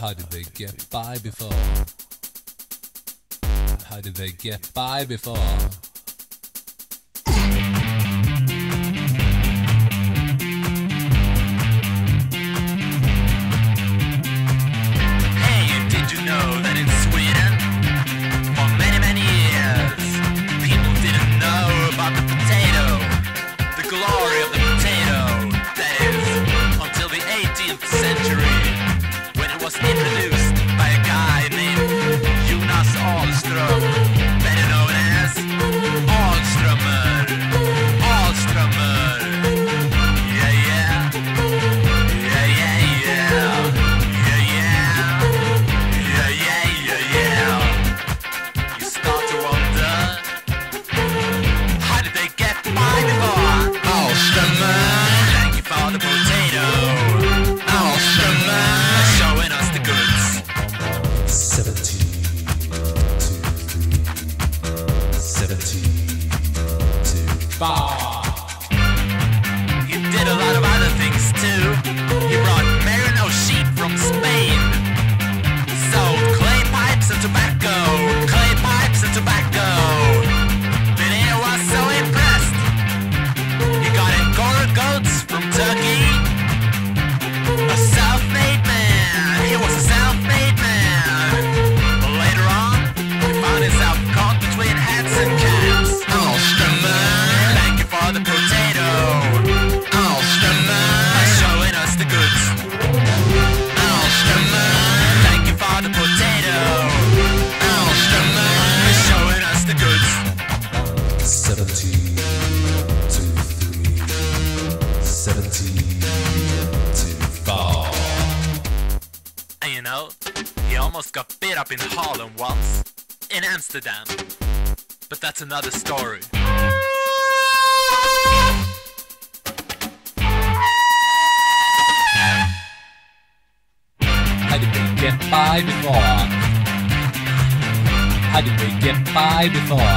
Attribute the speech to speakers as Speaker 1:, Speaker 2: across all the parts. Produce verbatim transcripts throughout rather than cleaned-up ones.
Speaker 1: How did they get by before? How did they get by before?
Speaker 2: Hey, did you know that in Sweden, for many, many years, people didn't know about the potato, the glory of the potato, that is, until the eighteenth century, when it was introduced by a guy named Jonas Ahlström, better known as Ahlströmer, Ahlströmer, yeah, yeah, yeah, yeah, yeah, yeah, yeah, yeah, yeah, yeah. You start to wonder, how did they get by before? Ahlströmer, thank you for the potato. Ahlströmer, showing us the goods.
Speaker 1: Seventeen, seventeen, five.
Speaker 2: He did a lot of other things too. He brought merino sheep from Spain. Sold clay pipes and tobacco, clay pipes and tobacco. Linnea was so impressed. He got Angora goats from Turkey. A self-made man. He was a self-made man. But later on, he found himself caught between hats and cats. Ahlströmer, thank you for the potato. Ahlströmer, showing us the goods. Ahlströmer, thank you for the potato. Ahlströmer, showing us the goods.
Speaker 1: Seventeen, two, three, seventeen, two, four.
Speaker 2: And you know, he almost got beat up in Harlem once, in Amsterdam. But that's another story.
Speaker 1: How did they get by before? How did they get by before?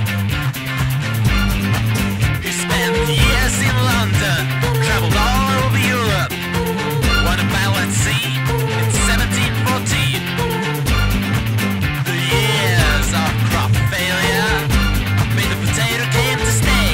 Speaker 2: He spent years in London, traveled all over Europe, won a battle at sea in seventeen fourteen. The years of crop failure made the potato came to stay.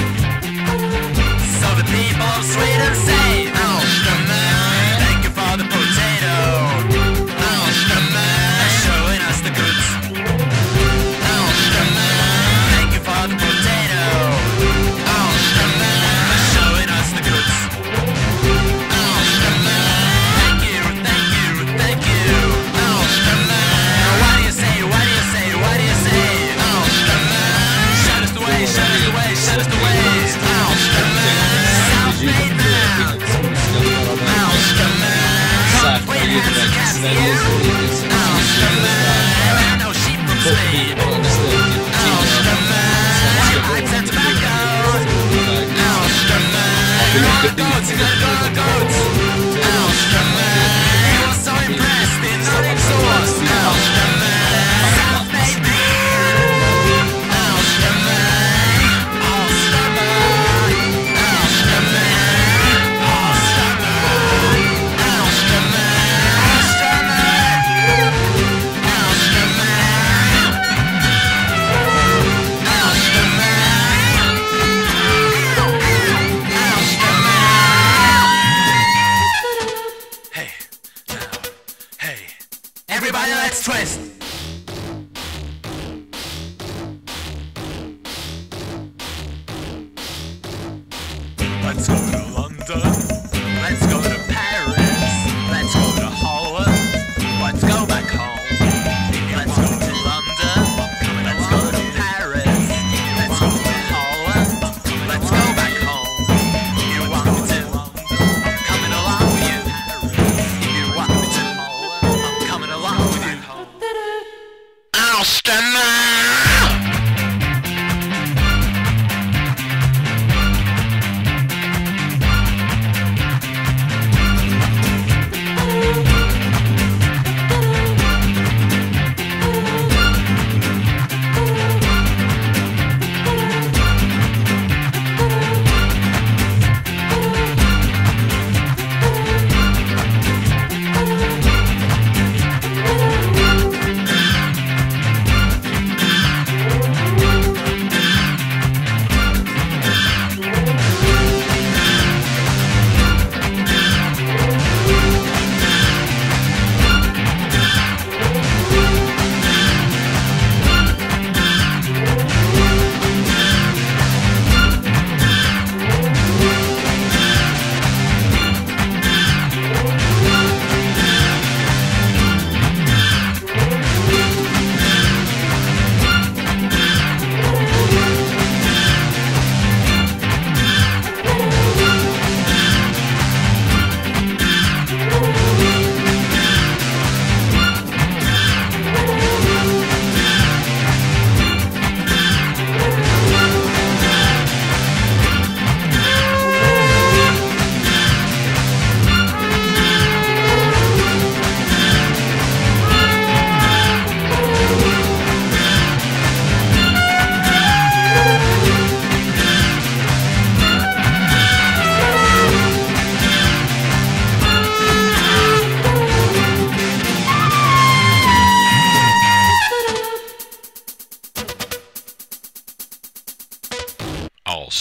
Speaker 2: So the people of Sweden say, Ahlströmer, thank you for the potato. Ahlströmer, showing us the goods. Ahlströmer, thank you for the potato. Ahlströmer, showing us the goods. Ahlströmer, thank you, thank you, thank you. Ahlströmer, what do you say, what do you say, what do you say? Ahlströmer, shut us the way, shut us the way, shut us the way. Ahlströmer, self-made man. Ahlströmer, between hands and cats, yeah. Ahlströmer, there are no sheep from Spain. Ahlströmer, pipes and tobacco. Ahlströmer, you got goats, you got goat goats. Ahlströmer, he was so impressed in not exhaust. Ahlströmer, self-made man. Ahlströmer, Ahlströmer, Ahlströmer, Ahlströmer, Ahlströmer, Hey, now, hey, everybody, let's twist. Let's go to London. Let's go to Paris. Let's go to Holland. Let's go back home. Let's go to London. Let's go to Paris. Let's go to Holland. Let's go back home. You want me to? I'm coming along with you. You want me to? I'm coming along with you. Ahlströmer!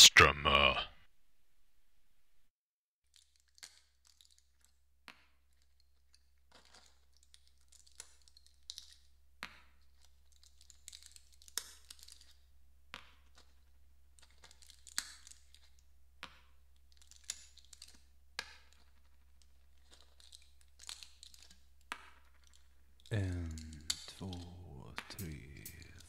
Speaker 3: Strummer.
Speaker 1: And four, three,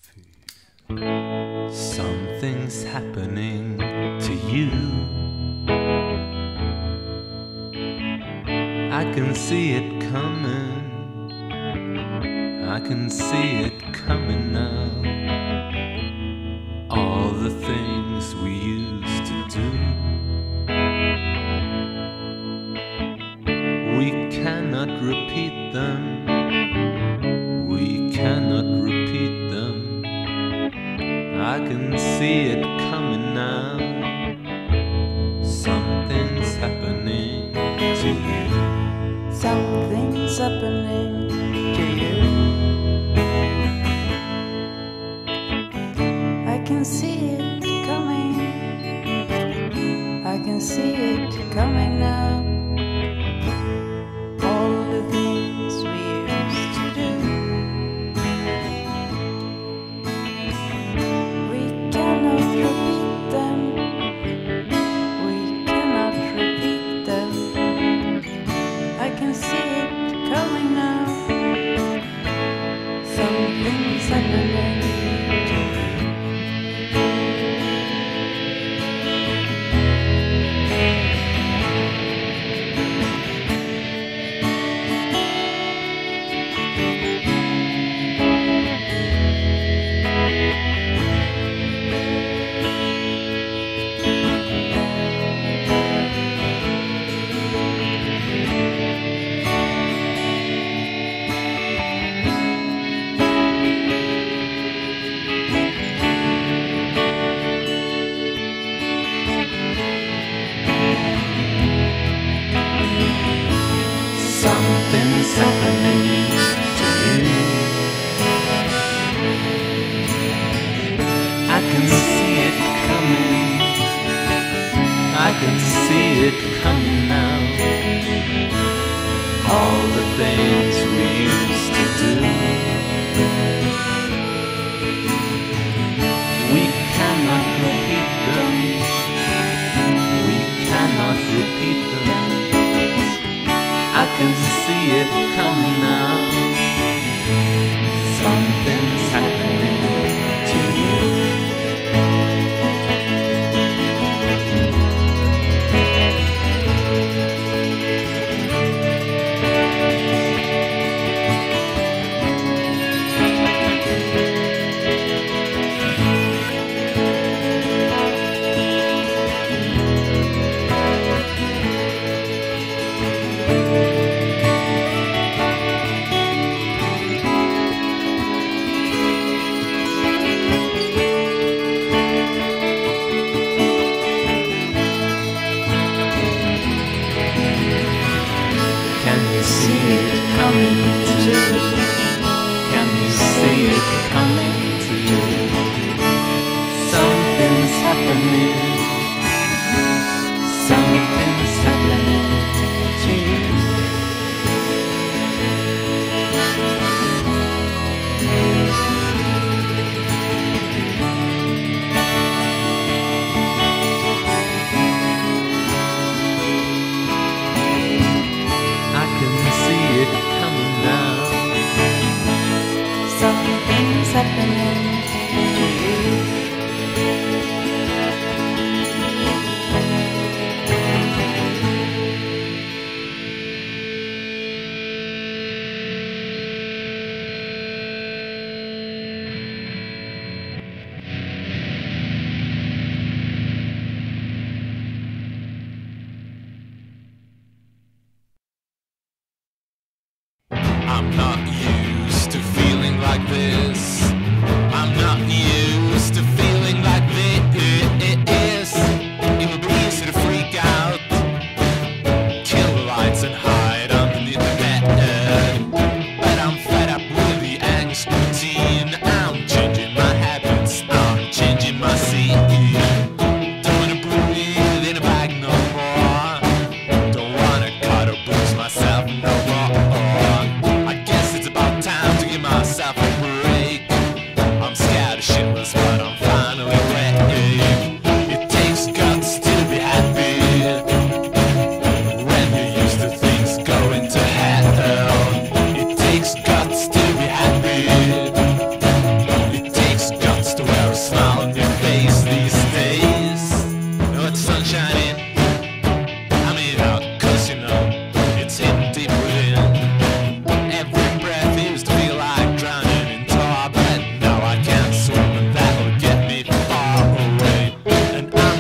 Speaker 1: four. Something's happening to you. I can see it coming. I can see it coming now. All the things we used to do, we cannot repeat them. We cannot repeat them. I can see it coming now. Something's happening to you.
Speaker 4: Something's happening to you. I can see it coming. I can see it coming now. All the things we used to do, we cannot repeat them. We cannot repeat them. I can see it coming now. Something's happening to you.
Speaker 1: Something's happening to you. I can see it coming. I can see it coming now. All the things we used to do, we cannot repeat them. We cannot repeat them. I can see it coming now. Something's happening to you. Can you see it coming to you? Can you see it coming to you? Something's happening. Something's happening to you. I can see it coming now.
Speaker 4: Something's happening to you.
Speaker 2: I'm not used to feeling like this. I'm not used to feeling like this. It would be easy to freak out, kill the lights and hide underneath the bed. But I'm fed up with the angst routine. I'm changing my habits, I'm changing my scene. Don't wanna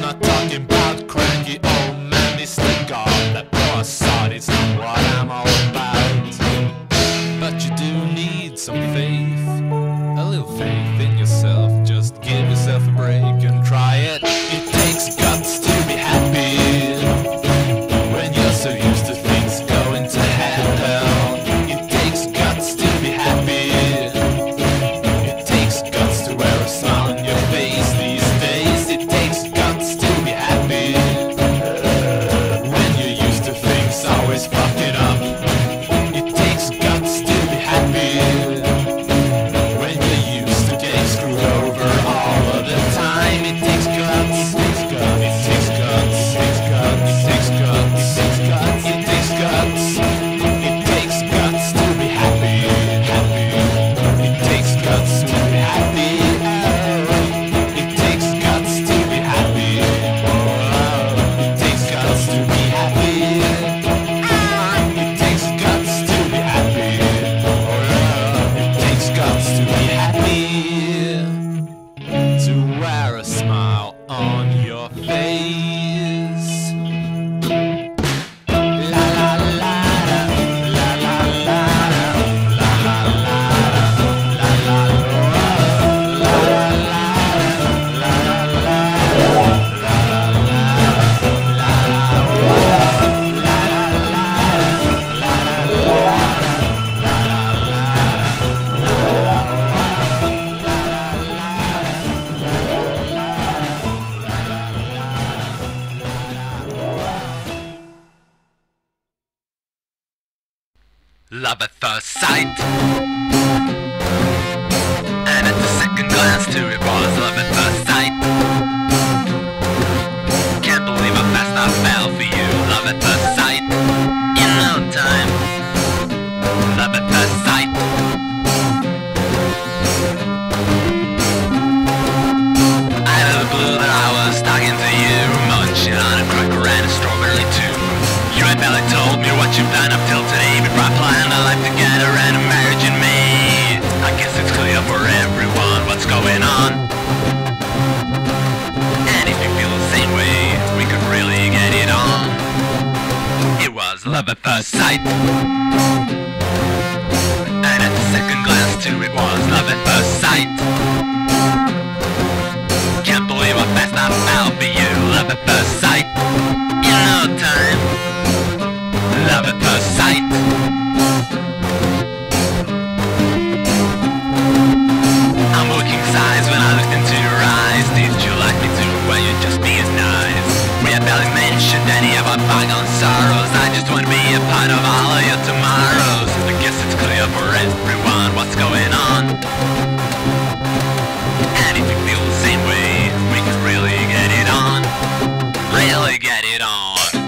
Speaker 3: not talking about cranky old man Mister God. That poor sod is not what I'm all about. But you do need some faith, a little faith in yourself. Just give yourself a break and try it. It takes guts to be happy when you're so used to things going to hell. It takes guts to be happy. It takes guts to wear a smile on your face these days. It takes guts to be happy when you're used to things always fucking up. It takes guts to be happy when you're used to getting screwed over all of the time. It takes guts. It takes guts. It takes guts. It takes guts. It takes guts. It takes guts. It takes guts to be happy. Happy. It takes guts to be happy. It takes guts to be happy. It takes guts to be happy. It takes guts to be happy. It takes guts to be happy. To wear a smile on your face. La la la la, la la la la, la la la la, la la la, la
Speaker 2: Love at first sight, and at the second glance too it was love at first sight. Can't believe how fast I fell for you. Love at first sight, in no time. Love at first sight. Out of the blue that I was talking to you, munching on a cracker and a strawberry too. You had barely told me what you've done up till today before I planned a life together and a marriage in me. I guess it's clear for everyone what's going on. And if you feel the same way, we could really get it on. It was love at first sight, and at the second glance too it was love at first sight. Can't believe how fast I fell for you. Love at first sight, in no time. Love at first sight. I'm looking sighs when I looked into your eyes. Did you like me too? Well, you'd just be as nice. We have barely mentioned any of our bygone sorrows. I just want to be a part of all of your tomorrows. I guess it's clear for everyone what's going on. And if you feel the same way, we could really get it on. Really get it on.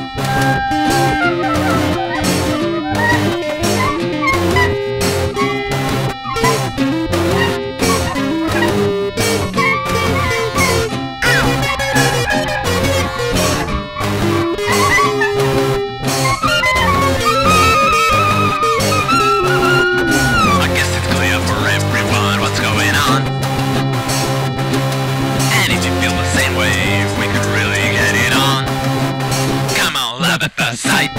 Speaker 2: Sight.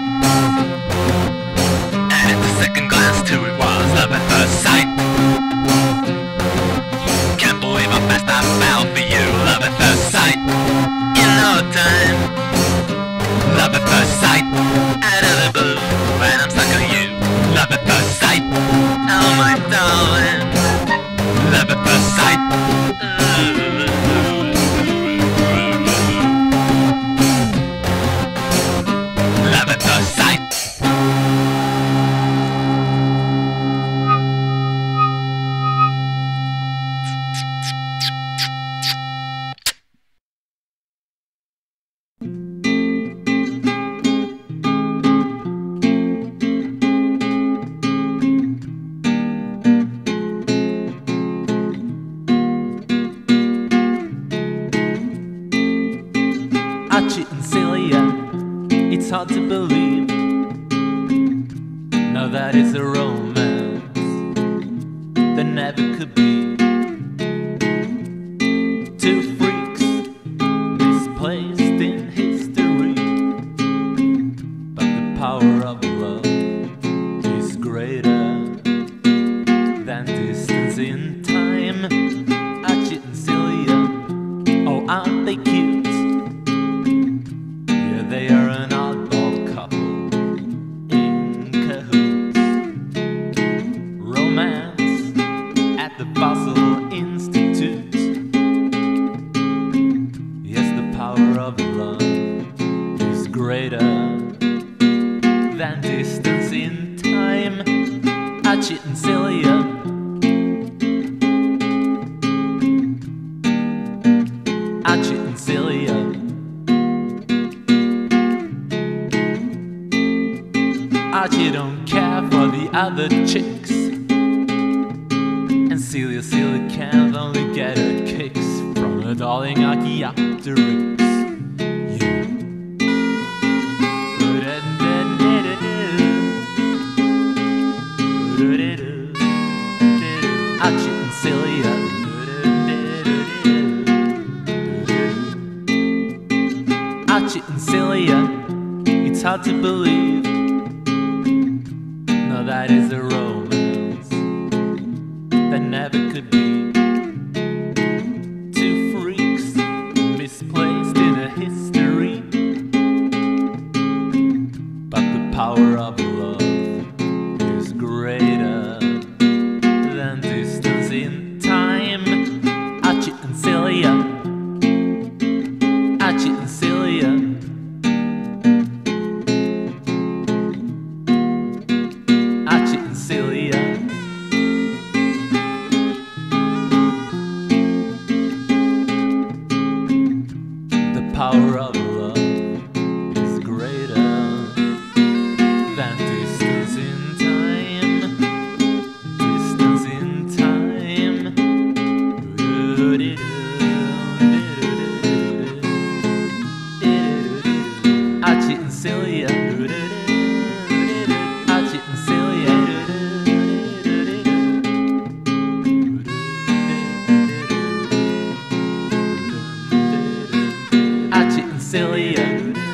Speaker 2: And at the second glance too it was love at first sight. Can't believe how fast I fell for you. Love at first sight, in no time. Love at first sight, out of the blue, and I'm stuck on you. Love at first sight, oh my darling. Love at first sight. Love at first sight.
Speaker 1: Archie and Celia, it's hard to believe. Now that is a romance that never could be. Two freaks, this misplaced in history. But the power of love is greater than distance in time. Archie and Celia, oh, aren't they cute? Yeah, they are an oddball couple in cahoots. Romance at the Fossil Institute. Yes, the power of love is greater than distance in time. Archie and Celia, Archie and Celia. Archie don't care for the other chicks, and Celia, Celia can't only get her kicks from her darling Archaeopteryx. Yeah. Archie and Celia. Archie and Celia, it's hard to believe. No, that is a romance that never could be. Two freaks misplaced in a history. But the power of love is greater than distance in time. Archie and Celia, Archie and Celia. Archie and Celia. The power of love is greater than distance in time. Distance in time. Archie and Celia. Archie and Celia. Archie and Celia.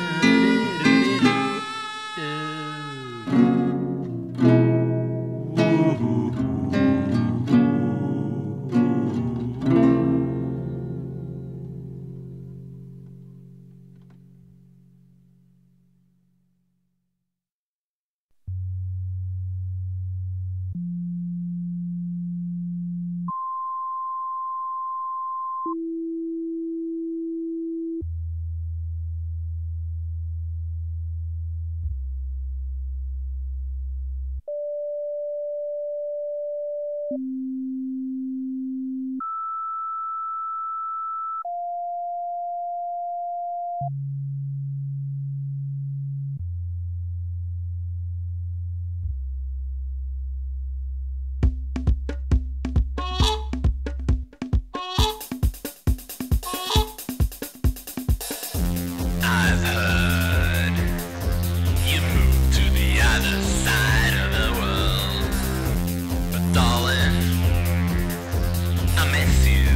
Speaker 2: I've heard you moved to the other side of the world, but darling, I miss you.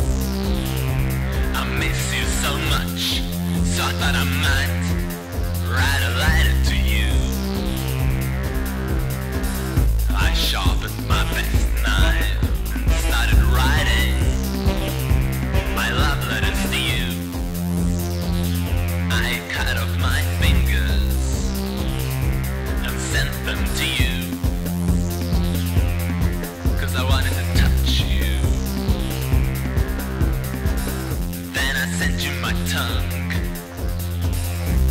Speaker 2: I miss you so much, so I thought I might write a letter to you. I sharpened my best knife and started writing my love letters to you. I cut off my fingers and sent them to you, 'cause I wanted to touch you. Then I sent you my tongue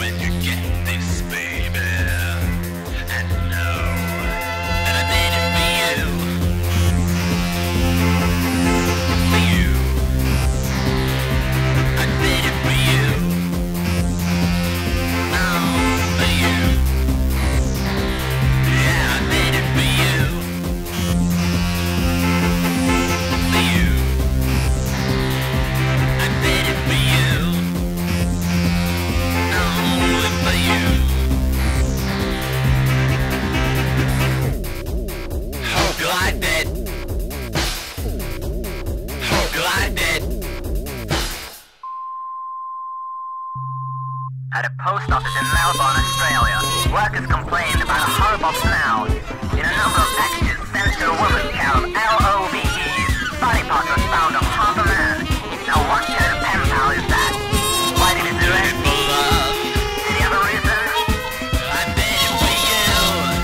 Speaker 2: when you get this, baby, and know that I did it for you, for you. I did it for you, oh, for you. Yeah, I did it for you, for you. I did it for you, only for you. Hope you liked it. Hope you liked it. At a post office in Melbourne, Australia, workers complained about a horrible smell in a number of packages sent to a woman's care of L O V Es. Body parts was found of half a man. Now what kind of pen pal is that? Why did he do it? Did he have a reason? I did it for you.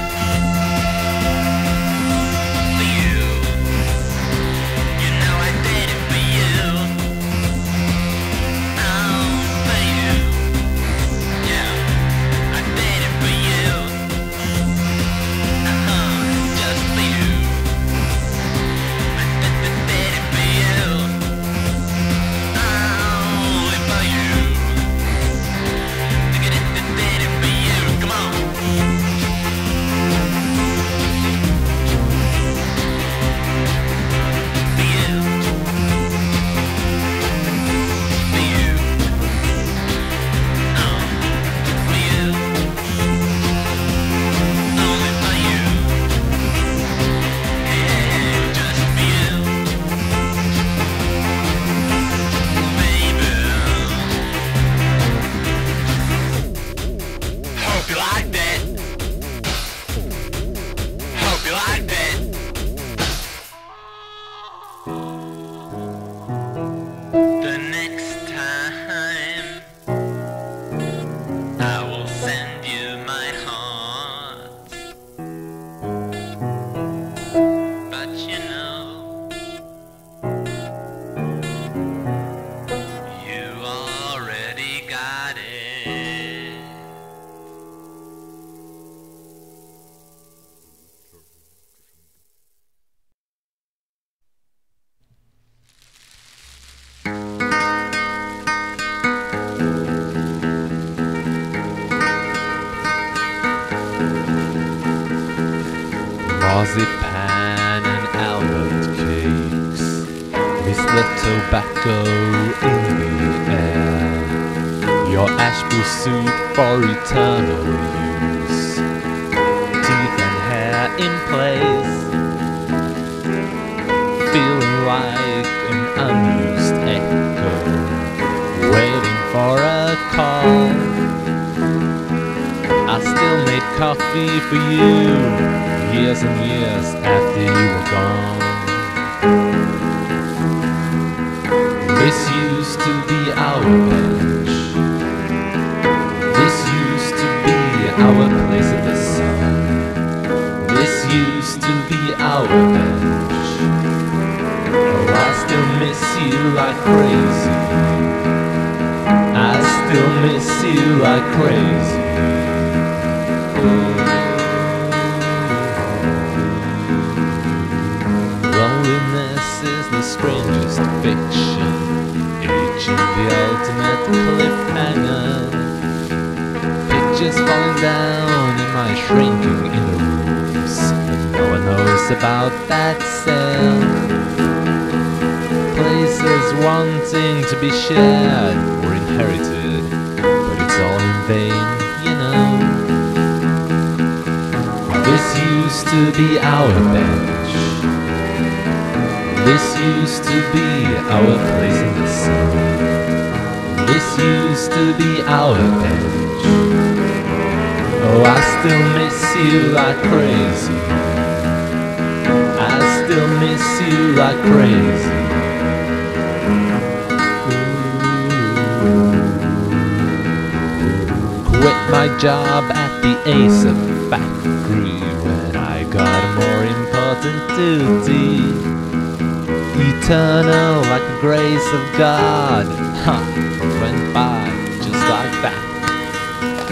Speaker 2: For you. You know I did it for you. Oh, for you. Yeah, I did it for you. Uh-huh, just for you. I did, did, did it for you. Only for you. Did it, did, did it for you. Come on. For you. For you. Oh, for you. Only for you. Yeah, just for you. Baby. Hope you liked it. Hope you liked it. The next time I will send you my heart, but you know you already got it.
Speaker 1: Marzipan and almond cakes with the tobacco in the air. Your ash will suit for eternal use. Teeth and hair in place, feeling like an unused echo, waiting for a call. I still made coffee for you, years and years after you were gone. This used to be our bench. This used to be our place in the sun. This used to be our bench. Oh, I still miss you like crazy. I still miss you like crazy. Loneliness is the strangest fiction, reaching the ultimate cliffhanger. Pictures falling down in my shrinking inner rooms, but no one knows about that cell. Places wanting to be shared or inherited, but it's all in vain, you know. This used to be our bench. This used to be our place in the sun. This used to be our bench. Oh, I still miss you like crazy. I still miss you like crazy. Quit my job at the Ace of Factory when I got a more important duty. Eternal like the grace of God. Huh, went by just like that.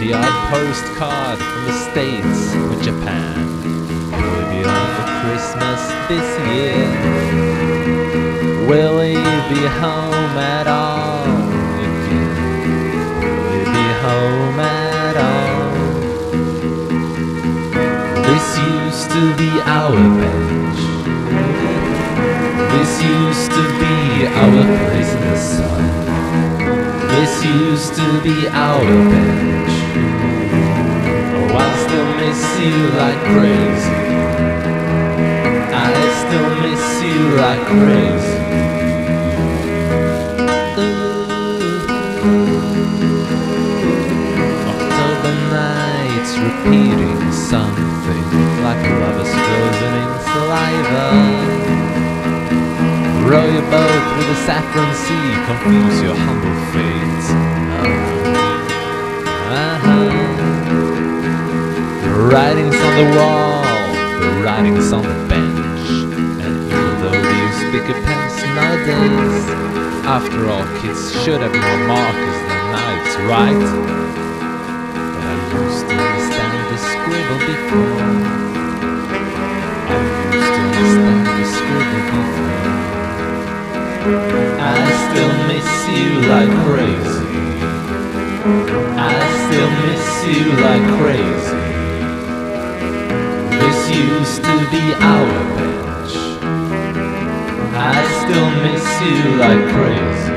Speaker 1: the odd postcard from the States or Japan. Will he be home for Christmas this year? Will he be home at all again? Will he be home at all? This used to be our bench. This used to be our Christmas song. This used to be our bench. Oh, I still miss you like crazy. I still miss you like crazy. Ooh. October nights repeating something like lovers frozen in saliva. Row your boat with the saffron sea, confuse your humble fate. Uh-huh. Uh-huh. The writings on the wall, the writings on the bench. And even though they use bigger pens nowadays, after all, kids should have more markers than knives, right? But I used to understand the scribble before. I used to understand the scribble before. I still miss you like crazy. I still miss you like crazy. This used to be our bench. I still miss you like crazy.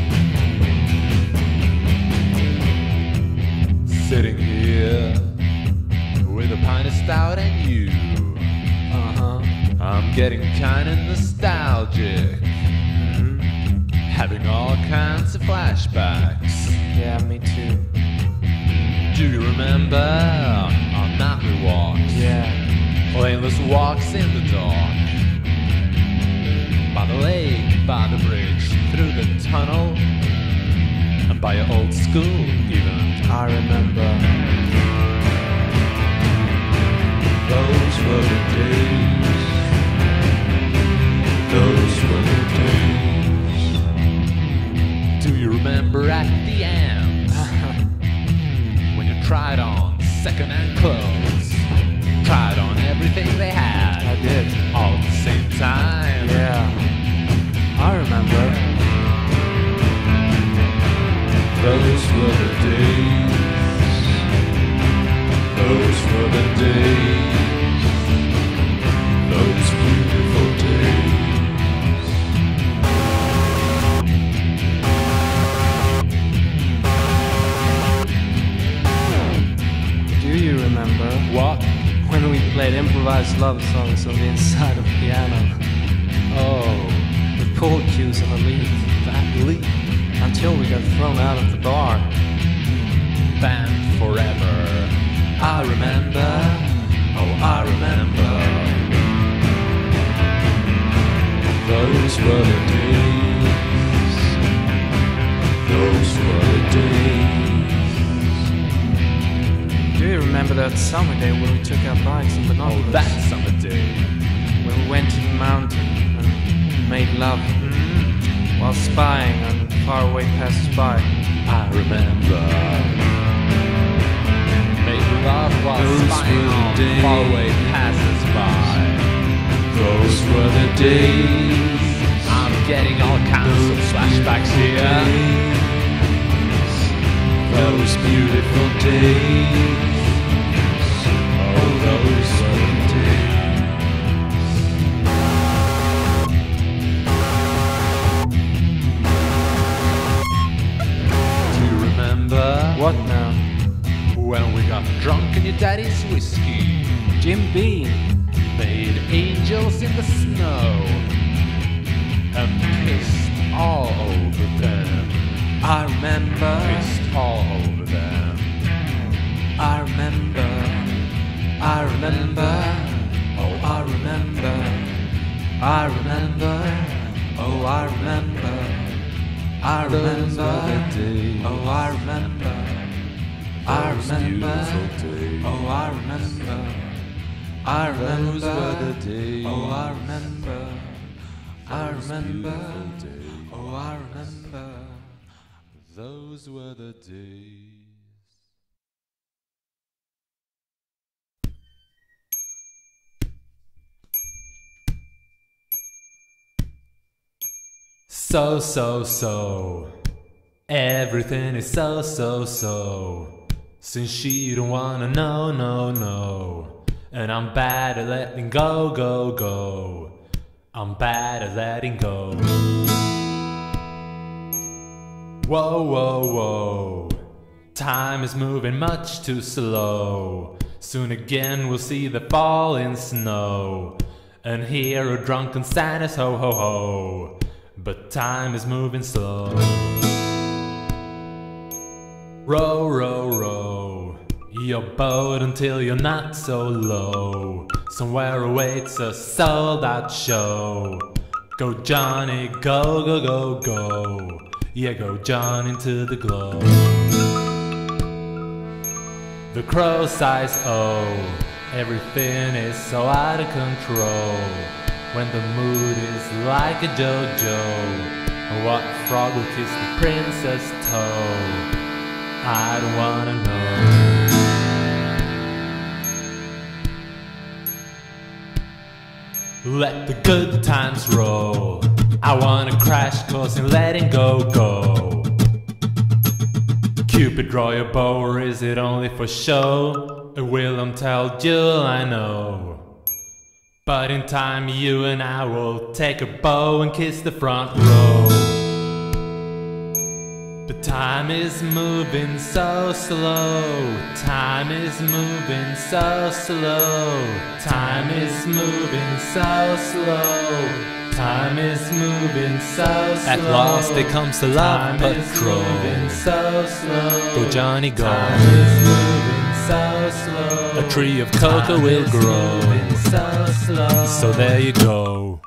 Speaker 3: Sitting here out at you.
Speaker 1: Uh-huh.
Speaker 3: I'm getting kinda nostalgic,
Speaker 1: Mhm.
Speaker 3: having all kinds of flashbacks.
Speaker 1: Yeah, me too.
Speaker 3: Do you remember our nightly walks?
Speaker 1: Yeah.
Speaker 3: Aimless walks in the dark, by the lake, by the bridge, through the tunnel, and by your old school even.
Speaker 1: I remember.
Speaker 3: Those were the days. Those were the days. Do you remember at the end when you tried on second-hand clothes, tried on everything they had,
Speaker 1: I did.
Speaker 3: all at the same time?
Speaker 1: Yeah. I remember.
Speaker 3: Those were the days. Those were the days. Those beautiful days.
Speaker 1: Do you remember
Speaker 3: What?
Speaker 1: when we played improvised love songs on the inside of the piano?
Speaker 3: Oh,
Speaker 1: With chord cues on the lead.
Speaker 3: that leap.
Speaker 1: Until we got thrown out of the bar.
Speaker 3: Banned forever. I remember. Oh, I remember. Those were the days. Those were the days.
Speaker 1: Do you remember that summer day when we took our bikes and
Speaker 3: Oh,
Speaker 1: binoculars?
Speaker 3: that summer day.
Speaker 1: When we went to the mountain and made love while spying on faraway passers-by.
Speaker 3: I remember. Make love while
Speaker 1: Those
Speaker 3: spying
Speaker 1: were the
Speaker 3: on
Speaker 1: days.
Speaker 3: faraway passers-by. Those were the days. I'm getting all kinds of flashbacks here. Those beautiful days. Oh, those were the days. Do you remember
Speaker 1: What now?
Speaker 3: when we got drunk in your daddy's whiskey?
Speaker 1: Jim Beam.
Speaker 3: Made angels in the snow and kissed all over them.
Speaker 1: I remember.
Speaker 3: Kissed all over them.
Speaker 1: I remember. I remember. Oh, I remember. I remember. Oh, I remember. I
Speaker 3: Those were
Speaker 1: remember.
Speaker 3: the days.
Speaker 1: Oh, I remember. I
Speaker 3: Those
Speaker 1: remember.
Speaker 3: beautiful days.
Speaker 1: Oh, I remember. I remember.
Speaker 3: Those were the days.
Speaker 1: Oh, I remember. I
Speaker 3: Those
Speaker 1: remember.
Speaker 3: beautiful days.
Speaker 1: Oh, I remember.
Speaker 3: Those were the days. So, so, so. Everything is so, so, so. Since she don't wanna know, no, no. And I'm bad at letting go, go, go. I'm bad at letting go. Whoa, whoa, whoa. Time is moving much too slow. Soon again we'll see the falling snow and hear a drunken Santa's ho ho ho. But time is moving slow. Row, row, row your boat until you're not so low. Somewhere awaits a sold out show. Go Johnny, go, go, go, go. Yeah, go John into the glow. The crow sighs, oh, everything is so out of control. When the mood is like a JoJo, what frog will kiss the princess toe? I don't wanna know. Let the good times roll. I wanna crash course in letting go, go. Cupid, draw your bow, or is it only for show? A Willem tell Jill, I know. But in time you and I will take a bow and kiss the front row.
Speaker 1: But time is moving so slow. Time is moving so slow. Time is moving so slow. Time is moving so slow.
Speaker 3: At last there comes the love
Speaker 1: Time is
Speaker 3: patrol.
Speaker 1: moving so slow.
Speaker 3: Go Johnny go.
Speaker 1: Time is moving so slow.
Speaker 3: A tree of cocoa
Speaker 1: Time
Speaker 3: will
Speaker 1: is
Speaker 3: grow.
Speaker 1: moving so slow.
Speaker 3: So there you go.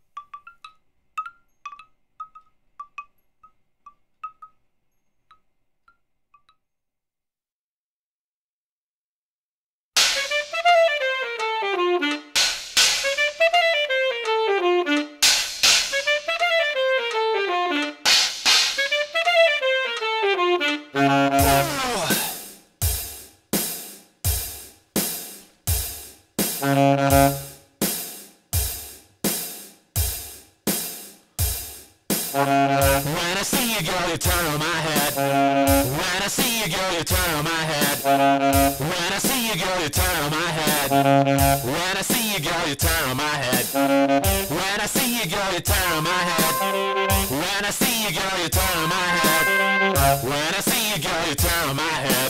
Speaker 2: When I see you, girl, you turn on my head. When I see you, girl, you turn on my head. When I see you, girl, you turn on my head. When I see you, girl, you turn on my head. When I see you, girl, you turn on my head. When I see you, girl, you turn on my head. When I see you, girl, you turn on my head.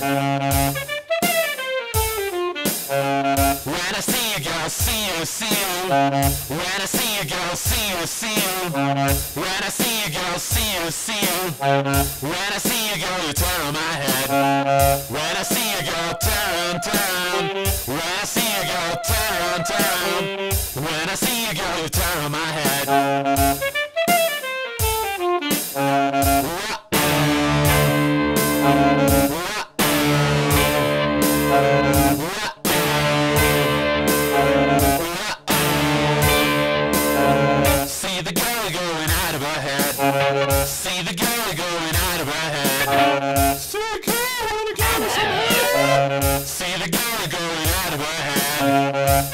Speaker 2: When I see you, girl, see you, see you. When I see you, girl, see you, see you. When I see you, girl, see you, see you. When I see you, girl, you turn on my head. When I see you, girl, turn, turn. When I see you, girl, turn, turn. When I see you, girl, you turn on my head. See the girl going out of her head. See the girl going out of her head. See the girl wanna get me some head. See the girl going out of her head.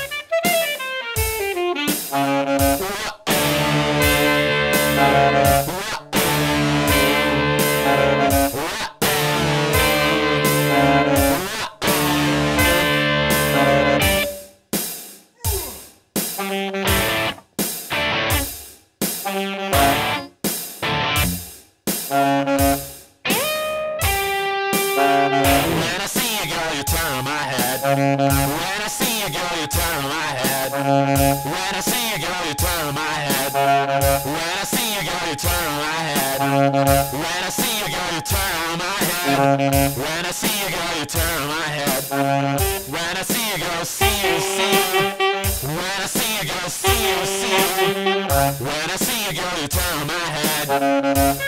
Speaker 2: When I see you, girl, you turn on my head. When I see you, girl, you turn on my head. When I see you, girl, you turn on my head. When I see you, girl, you turn on my head. When I see you, girl, you turn on my head. When I see you, girl, you turn on my head. When I see you, girl, see you, see you. When I see you, girl, see you, see you. When I see you, girl, you turn on my head.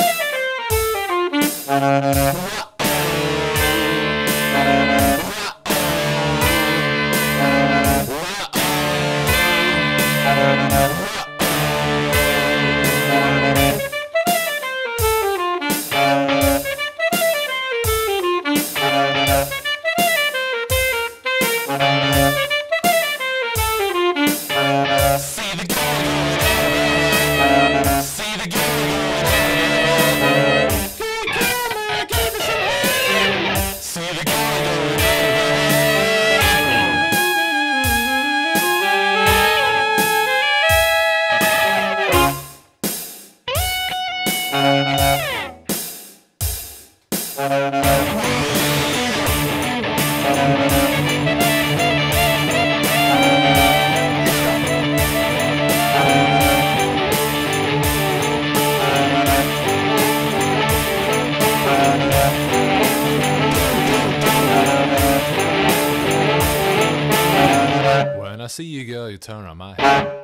Speaker 2: See the girl going out. See the girl going out. Hey, come on, give me some head. See the girl going
Speaker 3: When I see you, girl, you turn on my head.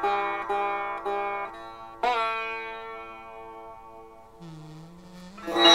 Speaker 2: When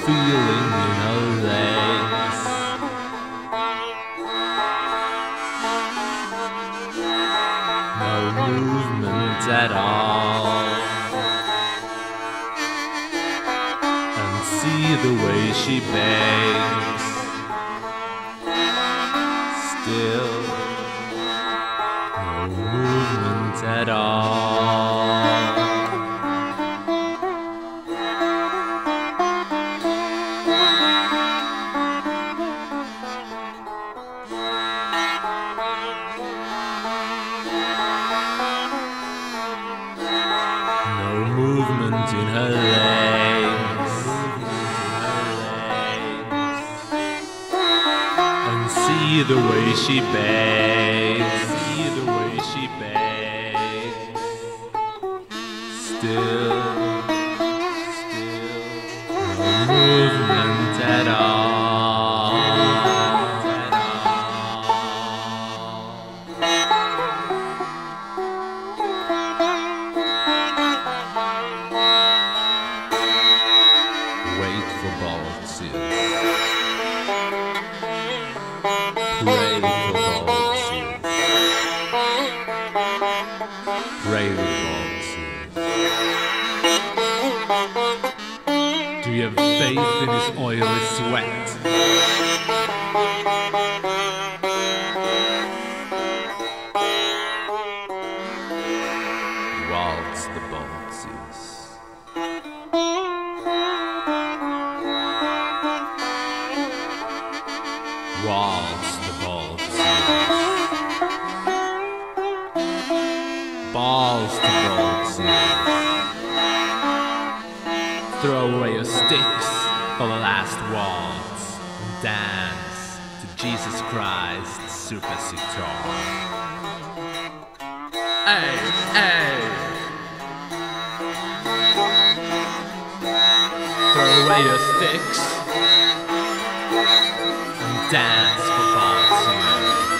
Speaker 1: feeling in her legs. No movement at all. And see the way she begs. Still no movement at all. No movement in her legs. And see the way she begs. See the way she begs. Still, still, no movement at all. At all. Wait for Baltzil. Pray for Baltzil. Pray for Baltzil. Do you have faith in his oily sweat? Waltz the Baltzils. Waltz the Baltzils. Balls to Baltzils. Throw away your sticks for the last waltz and dance to Jesus Christ's super sitar. Hey, hey! Throw away your sticks and dance for Baltzil.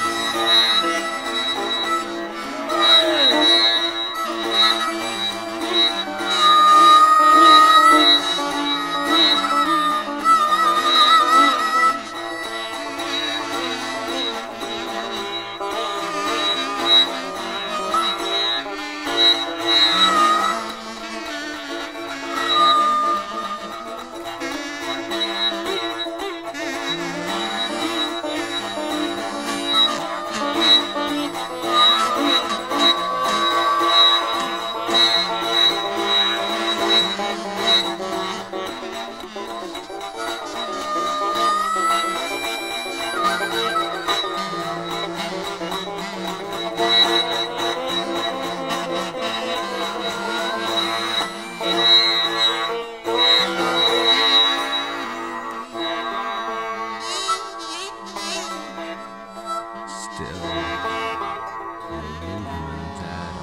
Speaker 1: Still, no movement at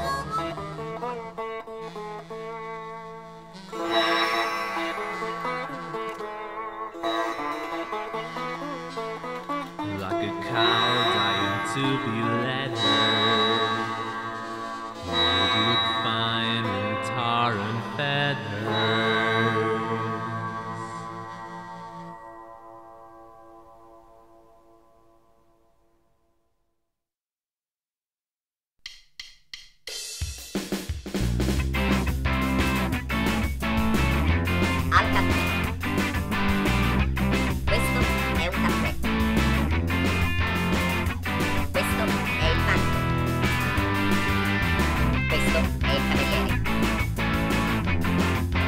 Speaker 1: all. Like a cow dying to be led, would look fine in tar and feathers.
Speaker 5: Al caffè. Questo è un caffè. Questo è il banco. Questo è il cameriere.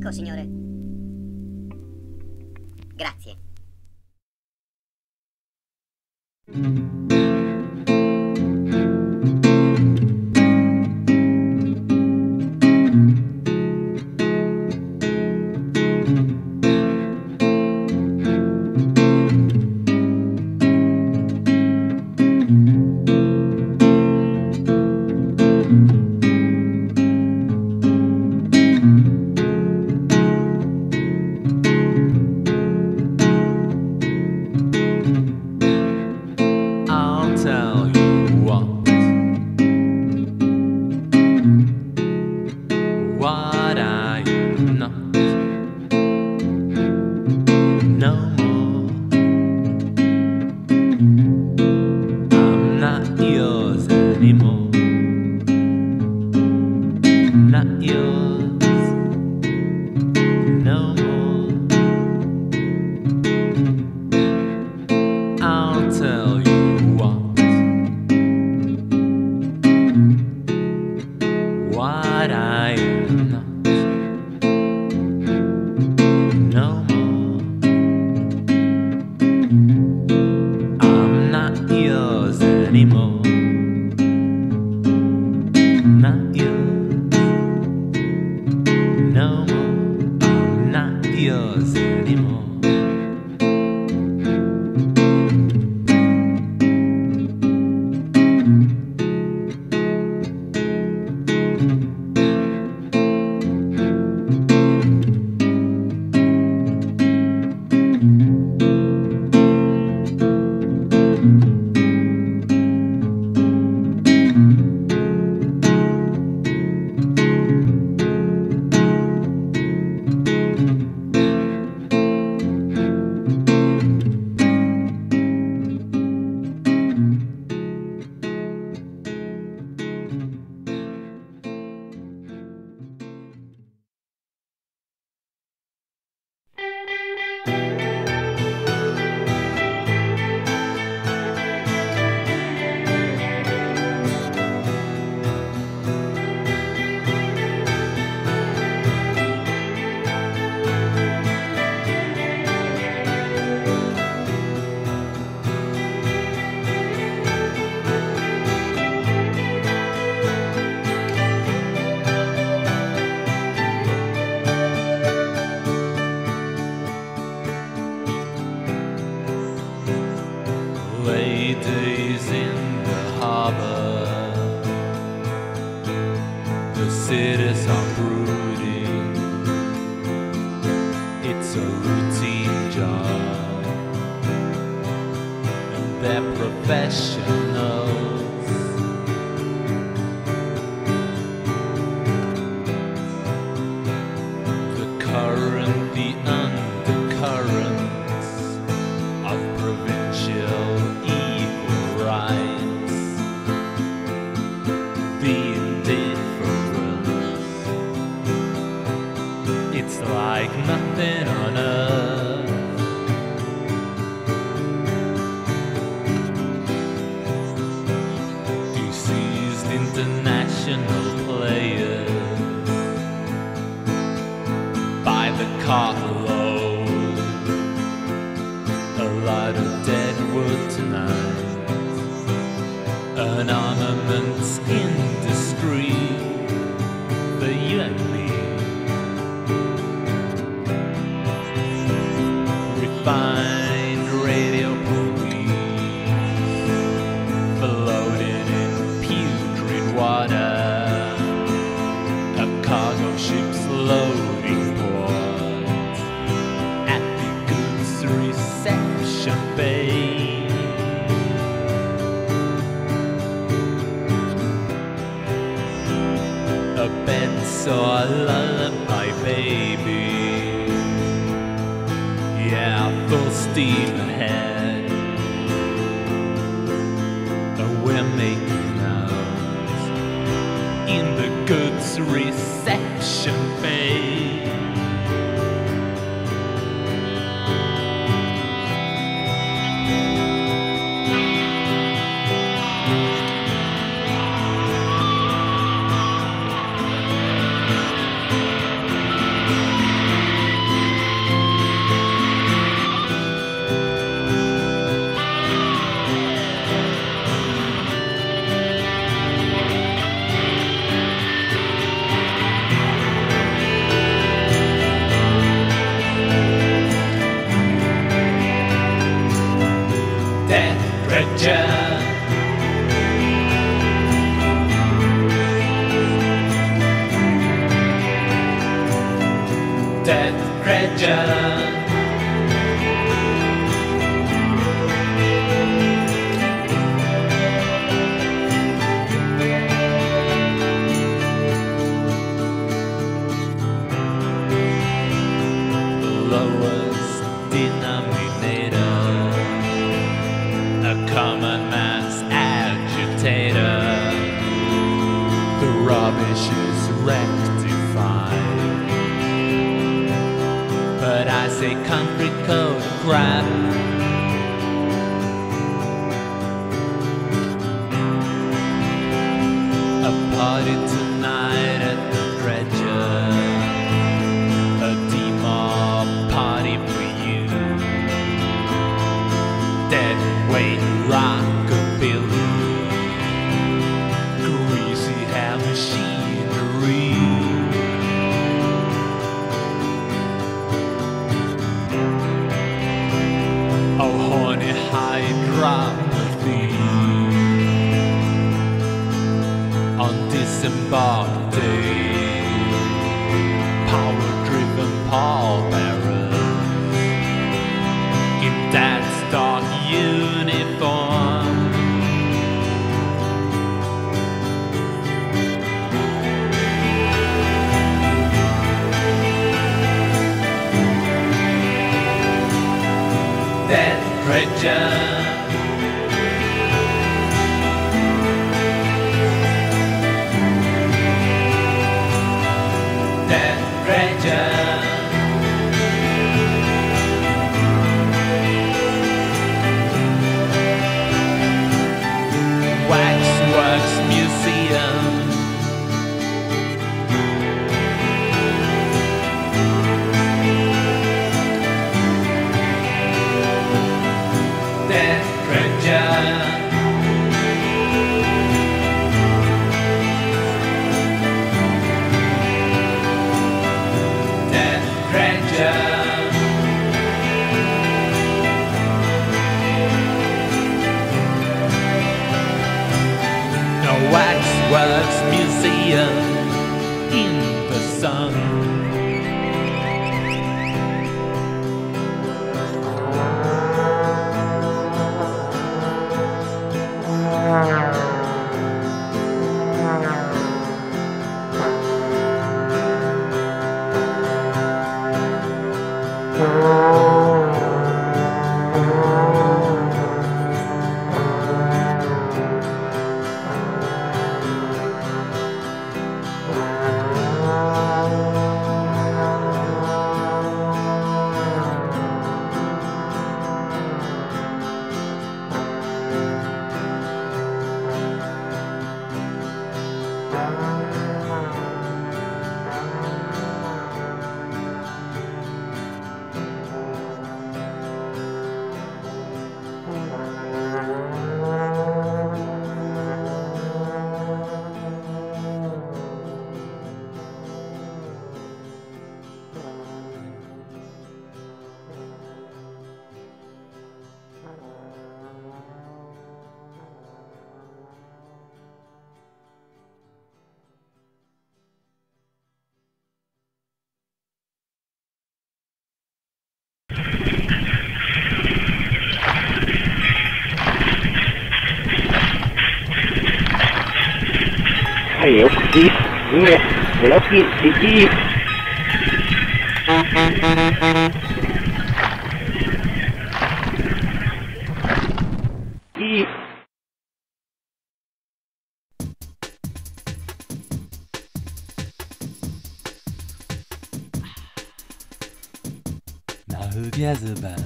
Speaker 5: Ecco, signore. Grazie.
Speaker 1: I'll tell you what, what I am not, no more. I'm not yours anymore, not yours, no more. I'll tell you what I am not, no more. I'm not yours anymore, not yours, no more. I'm not yours anymore. Ladies in the harbor, the cities are brooding. It's a routine job, and they're professionals. The current, the undercurrents of provincial equal rights, the indifference, it's like nothing on earth. Deceased international players by the cartload, a lot of dead wood tonight, an armaments industry for you and me. Refined radio police floating in putrid water, a cargo ship's loading port at the goods reception bay. A bed sore lullaby baby, yeah, full steam ahead, and we're making out in the goods reception bay. crap. A party tonight at the Dredger, a demo party for you. Dead weight rockabilly, greasy hair machinery. Oh, horny hydropathy on disembark day, power-driven pallbearers in that stark uniform. That Dredger, that Dredger, Waxworks Museum, that Dredger, that Dredger. No Waxworks Museum in the sun.
Speaker 6: Hiểu đi, nghe, để nó kia thì chi. Chi.
Speaker 1: Now who cares about?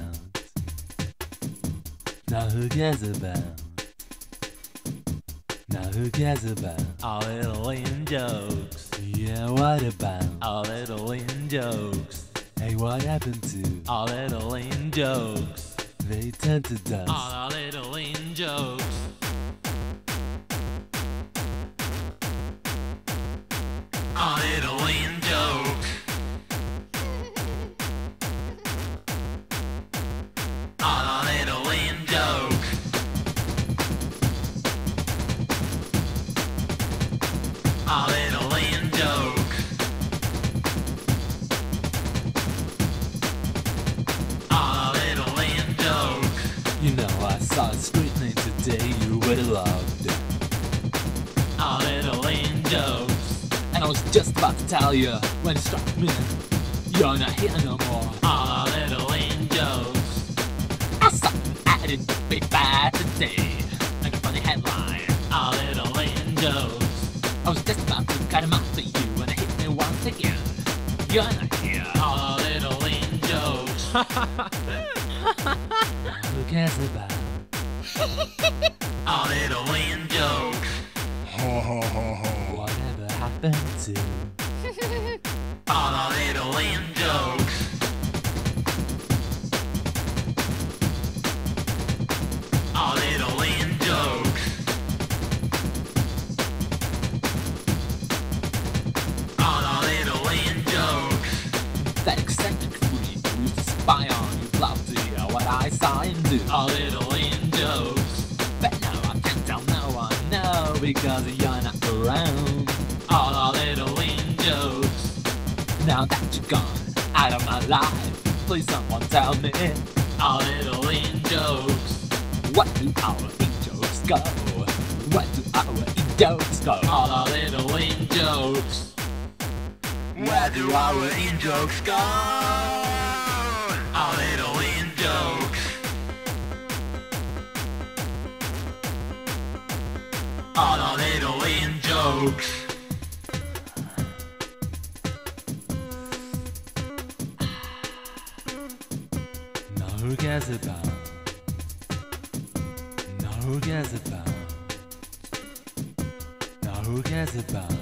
Speaker 1: Now who cares about? Now who cares about our little in jokes? Yeah, what about our little in jokes? Hey, what happened to our little in jokes? They turned to dust. All our little in jokes. Our little in jokes. All our little in jokes. Our little in jokes. Our little in jokes. You know, I saw a street name today you would have loved. Our little in jokes. And I was just about to tell you when it struck me, you're not here no more. Our little in jokes. I saw an ad in the paper today, like a funny headline. Our little in jokes. I was just about to cut him out for you when it hit me once again. You're not here. All our little in jokes. Who cares about
Speaker 2: All little wind jokes.
Speaker 1: whatever happened to
Speaker 2: All our little wind jokes. All little wind jokes. All our little wind jokes.
Speaker 1: that eccentric freak who used to spy on you? Love to hear what I saw him do.
Speaker 2: All little wind jokes.
Speaker 1: But now I can't tell no one, no, because you're not around.
Speaker 2: All our little wind jokes.
Speaker 1: Now that you're gone out of my life, please someone tell me,
Speaker 2: All little wind jokes.
Speaker 1: what do our in-jokes go? What do our in-jokes go?
Speaker 2: All our little wind jokes. Where do our in jokes go? Our little wind jokes. All our little wind jokes.
Speaker 1: Now who cares about? Now who cares about? Now who cares about?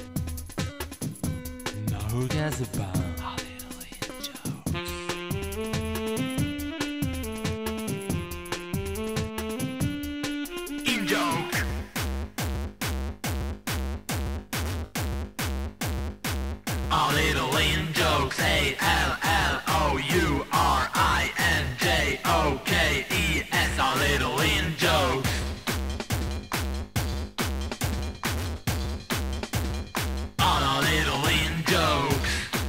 Speaker 1: Now who cares about? Our little in-jokes.
Speaker 2: In joke. Our little wind jokes. A L L O U R I N J O K E S. Our little wind jokes. All our little wind jokes.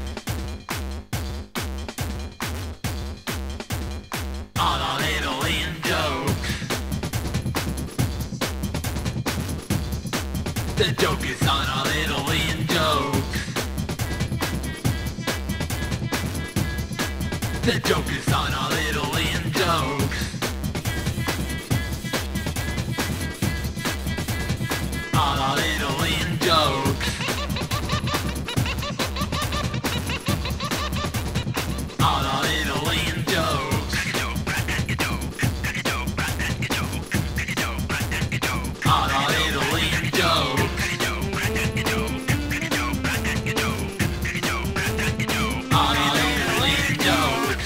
Speaker 2: All our little wind jokes. The joke is on our little wind jokes. The joke is on our little wind jokes. All our little wind jokes. All our little wind jokes. All our little wind jokes. All our little wind jokes.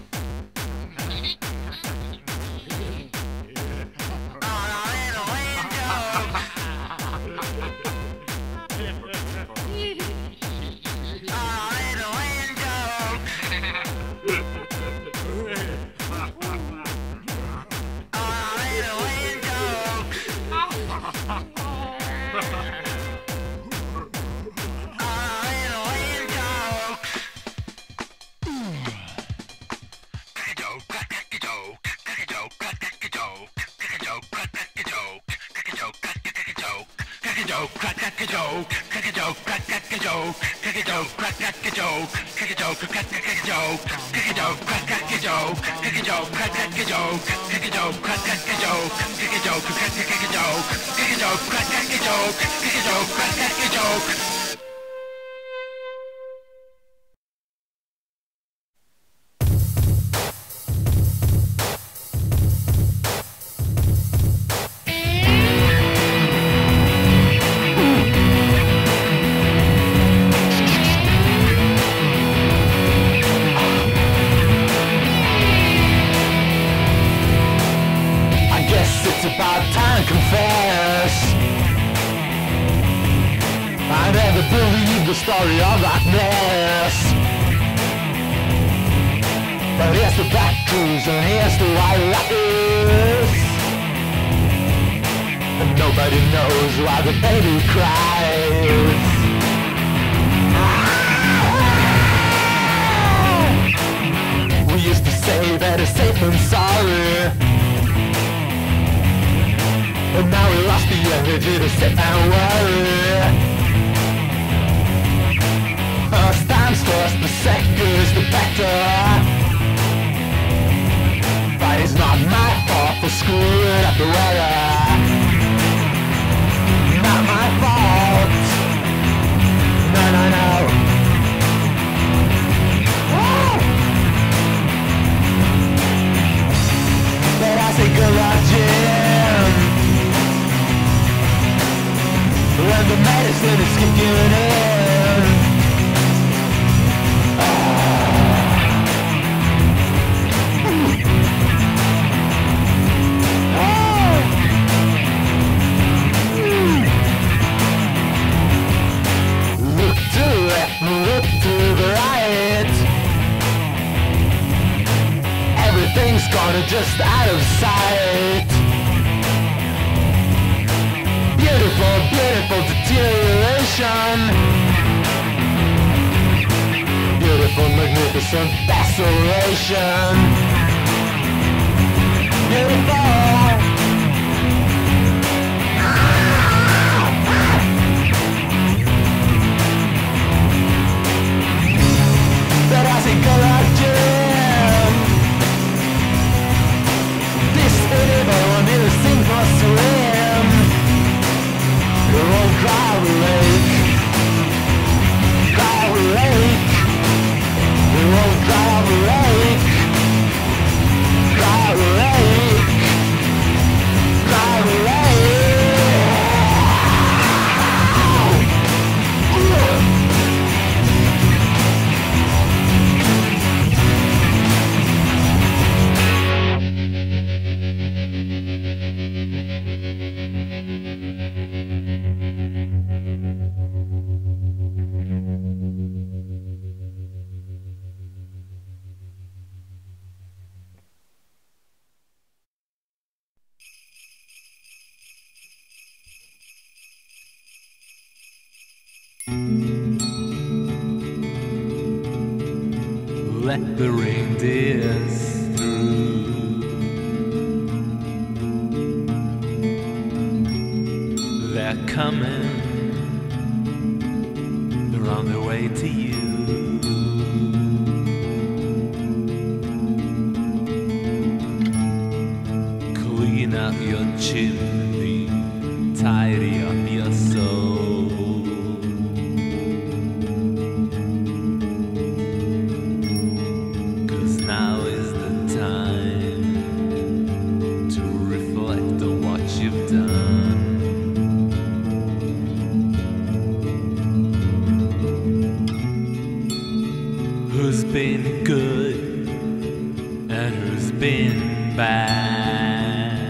Speaker 3: About time to confess, I never believed the story of that mess. But here's the bad news and here's the white lies. And nobody knows why the baby cries. We used to say that it's safe and sorry, and now we lost the energy to sit and worry. First times first, the seconds the better. But it's not my fault for screwing up the weather. Not my fault. No, no, no. Woo!
Speaker 1: the medicine is kicking in. Look to the left, look to the right. Everything's gone just out of sight. Beautiful, beautiful deterioration. Beautiful, magnificent desolation. Beautiful. But I think I like Jim. This beautiful one is a thing for swim. Your old Crowley Lake, Crowley Lake, your old Crowley Lake, Crowley Lake, Crowley Lake. Let the reindeers through. They're coming. They're on their way to you. Clean up your chimney, tidy up your soul. Now is the time to reflect on what you've done. Who's been good and who's been bad?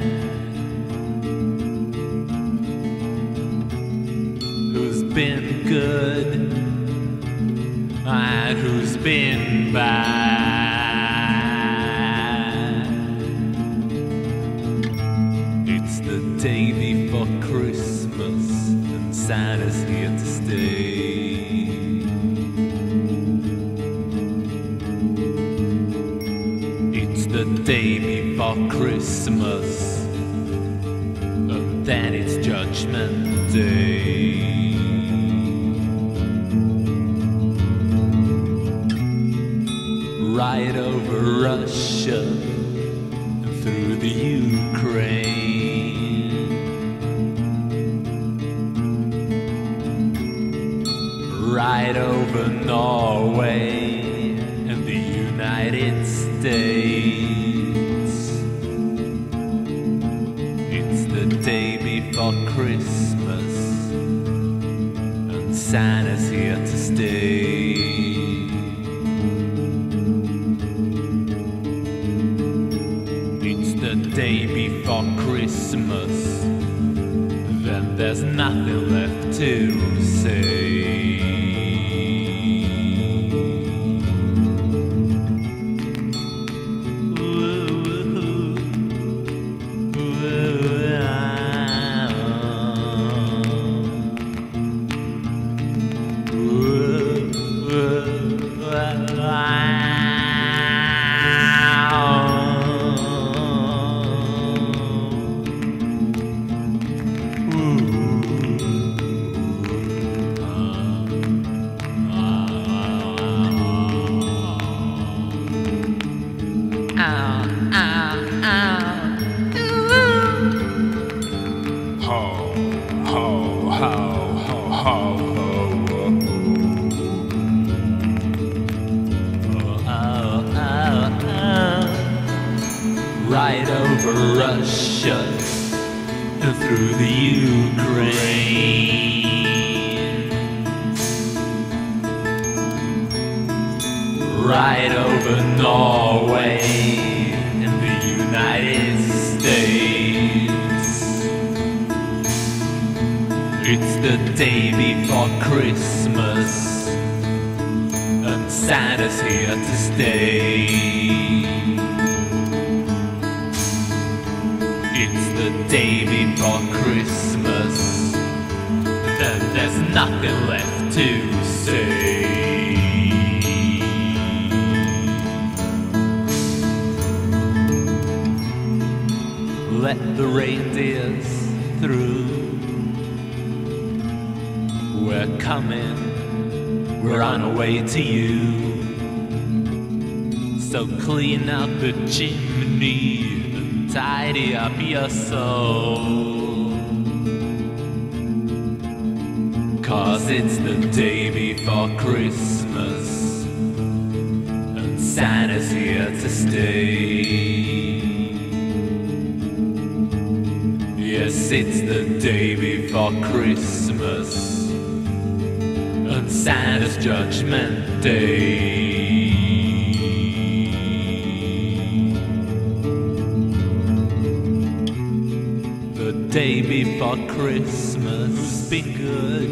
Speaker 1: Who's been good and who's been bad? Day before Christmas and Santa's here to stay. It's the day before Christmas and then it's Judgment Day. Right over Russia and through the Ukraine. Right over Norway and the United States. It's the day before Christmas and Santa's here to stay. It's the day before Christmas, then there's nothing left to say. Right over Russia and through the Ukraine. right over Norway in the United States. It's the day before Christmas, and Santa's here to stay. It's the day before Christmas, and there's nothing left to say. Let the reindeers through. We're coming, we're on our way to you. So clean out the chimney and tidy up your soul. 'Cause it's the day before Christmas, and Santa's here to stay. Yes, it's the day before Christmas, and Santa's Judgment Day. The day before Christmas has been good.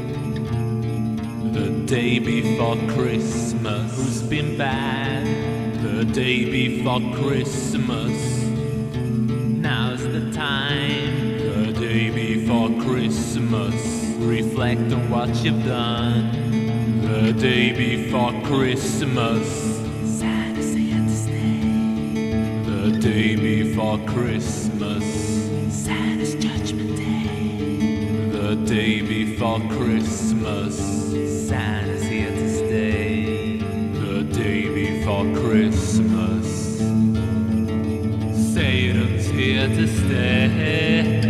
Speaker 1: The day before Christmas has been bad. The day before Christmas, now's the time. The day before Christmas, reflect on what you've done. The day before Christmas, Santa's here to stay. The day before Christmas, Santa's Judgment Day. The day before Christmas, Santa's here to stay. The day before Christmas, Satan's here to stay.